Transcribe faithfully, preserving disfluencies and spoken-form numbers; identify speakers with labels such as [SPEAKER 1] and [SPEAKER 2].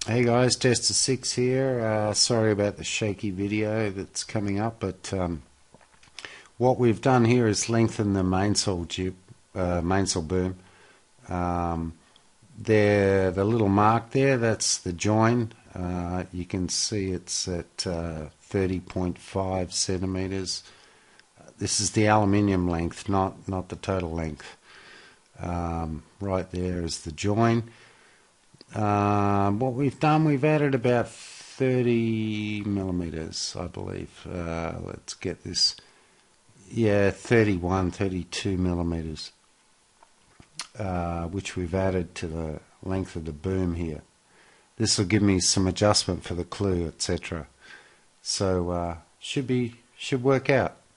[SPEAKER 1] Hey guys, Tester six here. Uh, sorry about the shaky video that's coming up, but um, what we've done here is lengthen the mainsail jib, uh, mainsail boom. Um, there, the little mark there, that's the join. Uh, you can see it's at uh, thirty point five centimeters. This is the aluminium length, not not the total length. Um, right there is the join. Um, what we've done, we've added about thirty millimeters, I believe. Uh, let's get this. Yeah, thirty-one, thirty-two millimeters, uh, which we've added to the length of the boom here. This will give me some adjustment for the clew, et cetera. So uh, should be should work out.